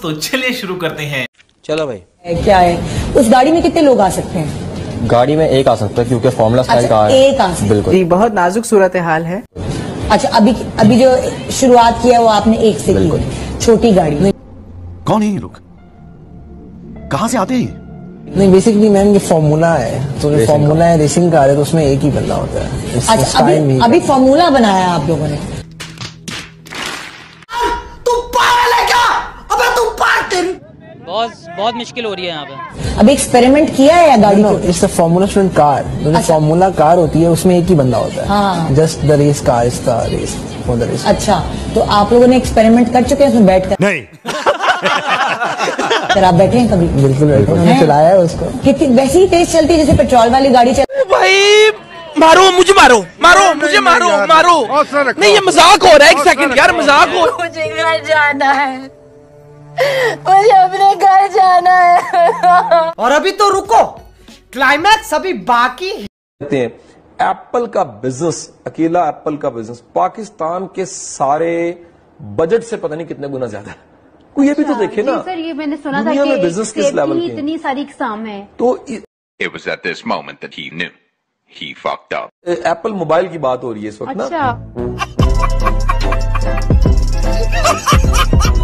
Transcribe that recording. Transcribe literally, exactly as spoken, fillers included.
तो चलिए शुरू करते हैं। चलो भाई। क्या है उस गाड़ी में, कितने लोग आ सकते हैं? गाड़ी में एक आ सकता है क्योंकि फॉर्मूला स्टाइल अच्छा, कार है। एक आ सकता है। बिल्कुल। जी, बहुत नाजुक सूरत हाल है। अच्छा, अभी अभी जो शुरुआत किया वो आपने एक से की, छोटी गाड़ी में। कौन है ये लोग, कहाँ से आते हैं? नहीं, बेसिकली मैम ये फॉर्मूला है, तो जो फॉर्मूला है रेसिंग कार है, तो उसमें एक ही बंदा होता है। अच्छा, अभी अभी फॉर्मूला बनाया आप लोगों ने? बहुत बहुत मुश्किल हो रही है यहाँ पे। अभी एक्सपेरिमेंट किया है या गाड़ी को? It's a formula student car. जो फॉर्मूला कार होती है उसमें एक ही बंदा होता है। हाँ। Just the race car is the race for the race. अच्छा, तो आप लोगों ने एक्सपेरिमेंट कर चुके हैं उसमें बैठ कर? नहीं। सर आप बैठे हैं कभी? बिल्कुल बैठे, हमने चलाया है उसको। कितनी वैसी ही तेज चलती है जैसे पेट्रोल वाली गाड़ी चल? भाई मारो मुझे, मारो मारो मुझे, मारो मारो। नहीं, ये मजाक हो रहा है। एक सेकंड यार, मजाक हो। मुझे घर जाना है, मुझे अपने घर जाना है। और अभी तो रुको, क्लाइमैक्स अभी बाकी है। कहते हैं एप्पल का बिजनेस, अकेला एप्पल का बिजनेस पाकिस्तान के सारे बजट से पता नहीं कितने गुना ज्यादा है। कोई ये भी तो देखे ना सर, ये मैंने सुना था कि बिजनेस किस लेवल की इतनी सारी इकसाम है। तो It was at this moment that he knew he fucked up. Apple mobile की बात हो रही है इस वक्त अच्छा। ना।